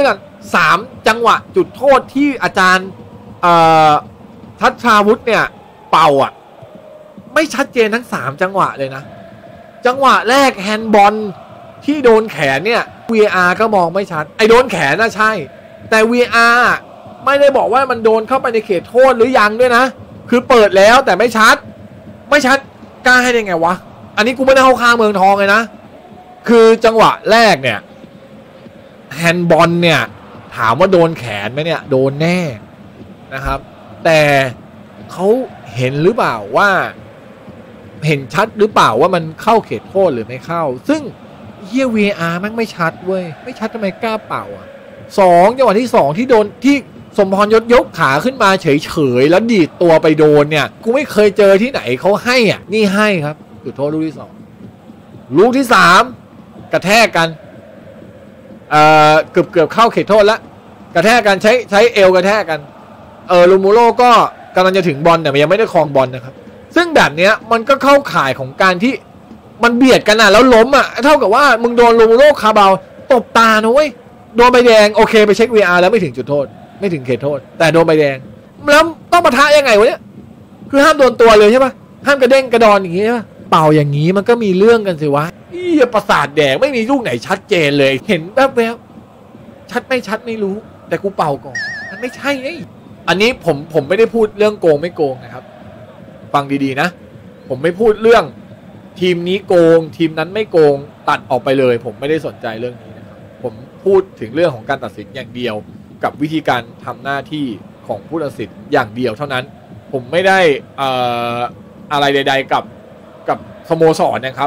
กัน3จังหวะจุดโทษที่อาจารย์ทัชชาวุฒิเนี่ยเป่าอ่ะไม่ชัดเจนทั้ง3จังหวะเลยนะจังหวะแรกแฮนด์บอลที่โดนแขนเนี่ย VAR ก็มองไม่ชัดไอ้โดนแขนน่ะใช่แต่ VAR ไม่ได้บอกว่ามันโดนเข้าไปในเขตโทษหรือยังด้วยนะคือเปิดแล้วแต่ไม่ชัดกล้าให้ได้ไงวะอันนี้กูไม่ได้เข้าข้างเมืองทองเลยนะคือจังหวะแรกเนี่ยแฮนด์บอลเนี่ยถามว่าโดนแขนไหมเนี่ยโดนแน่นะครับแต่เขาเห็นหรือเปล่าว่าเห็นชัดหรือเปล่าว่ามันเข้าเขตโทษหรือไม่เข้าซึ่งเฮีย VAR มันไม่ชัดเว้ยไม่ชัดทำไมกล้าเป่าอ่ะ2จังหวะที่2ที่โดนที่สมพรยกขาขึ้นมาเฉยๆแล้วดีดตัวไปโดนเนี่ยกูไม่เคยเจอที่ไหนเขาให้อ่ะนี่ให้ครับจุดโทษลูกที่2ลูกที่3กระแทกกันเกือบเข้าเขตโทษแล้วกระแทกกันใช้เอวกระแทกกันลูมูโร่ก็กำลังจะถึงบอลแต่ยังไม่ได้ครองบอลนะครับซึ่งแบบนี้มันก็เข้าข่ายของการที่มันเบียดกันอ่ะแล้วล้มอ่ะเท่ากับว่ามึงโดนลูมูโร่คาบาลตบตานะเว้ยโดนใบแดงโอเคไปเช็ค VR แล้วไม่ถึงจุดโทษไม่ถึงเขตโทษแต่โดนใบแดงแล้วต้องปะทะยังไงวะเนี่ยคือห้ามโดนตัวเลยใช่ปะห้ามกระเด้งกระดอนอย่างงี้ใช่ปะเป่าอย่างนี้มันก็มีเรื่องกันสิวะประสาทแดงไม่มีลูกไหนชัดเจนเลยเห็นแวบๆชัดไม่รู้แต่กูเป่าก่อนมันไม่ใช่ไงอันนี้ผมไม่ได้พูดเรื่องโกงไม่โกงนะครับฟังดีๆนะผมไม่พูดเรื่องทีมนี้โกงทีมนั้นไม่โกงตัดออกไปเลยผมไม่ได้สนใจเรื่องนี้นะครับผมพูดถึงเรื่องของการตัดสินอย่างเดียวกับวิธีการทำหน้าที่ของผู้ตัดสินอย่างเดียวเท่านั้นผมไม่ได้อะไรใดๆกับสโมสรนะครับ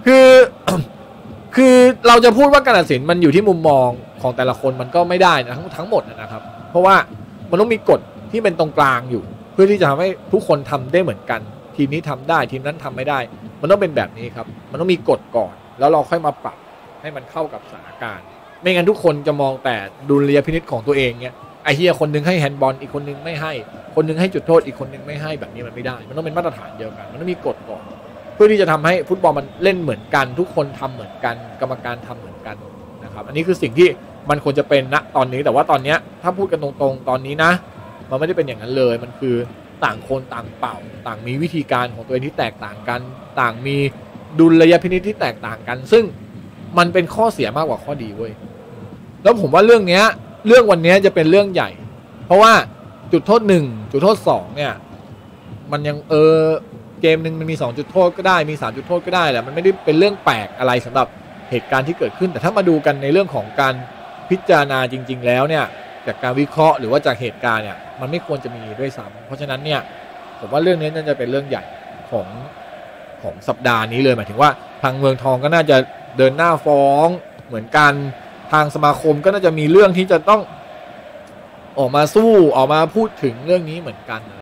คือเราจะพูดว่าการตัดสินมันอยู่ที่มุมมองของแต่ละคนมันก็ไม่ได้นะทั้งหมดนะครับเพราะว่ามันต้องมีกฎที่เป็นตรงกลางอยู่เพื่อที่จะทำให้ทุกคนทำได้เหมือนกันทีมนี้ทำได้ทีมนั้นทำไม่ได้มันต้องเป็นแบบนี้ครับมันต้องมีกฎก่อนแล้วเราค่อยมาปรับให้มันเข้ากับสถานการณ์ไม่งั้นทุกคนจะมองแต่ดุลยพินิจของตัวเองเงี้ยไอ้เหี้ยคนนึงให้แฮนด์บอลอีกคนนึงไม่ให้คนนึงให้จุดโทษอีกคนนึงไม่ให้แบบนี้มันไม่ได้มันต้องเป็นมาตรฐานเดียวกันมันต้องมีกฎก่อนเพื่อที่จะทำให้ฟุตบอลมันเล่นเหมือนกันทุกคนทำเหมือนกันกรรมการทำเหมือนกันนะครับอันนี้คือสิ่งที่มันควรจะเป็นณตอนนี้แต่ว่าตอนนี้ถ้าพูดกันตรงๆตอนนี้นะมันไม่ได้เป็นอย่างนั้นเลยมันคือต่างคนต่างเป่าต่างมีวิธีการของตัวเองที่แตกต่างกันต่างมีดุลยพินิจที่แตกต่างกันซึ่งมันเป็นข้อเสียมากกว่าข้อดีเว้ยแล้วผมว่าเรื่องวันนี้จะเป็นเรื่องใหญ่เพราะว่าจุดโทษ1จุดโทษ2เนี่ยมันยังเกมนึงมันมี2จุดโทษก็ได้มี3จุดโทษก็ได้แหละมันไม่ได้เป็นเรื่องแปลกอะไรสำหรับเหตุการณ์ที่เกิดขึ้นแต่ถ้ามาดูกันในเรื่องของการพิจารณาจริงๆแล้วเนี่ยจากการวิเคราะห์หรือว่าจากเหตุการณ์เนี่ยมันไม่ควรจะมีด้วยซ้ำเพราะฉะนั้นเนี่ยผมว่าเรื่องนี้น่าจะเป็นเรื่องใหญ่ของสัปดาห์นี้เลยหมายถึงว่าทางเมืองทองก็น่าจะเดินหน้าฟ้องเหมือนกันทางสมาคมก็น่าจะมีเรื่องที่จะต้องออกมาสู้ออกมาพูดถึงเรื่องนี้เหมือนกัน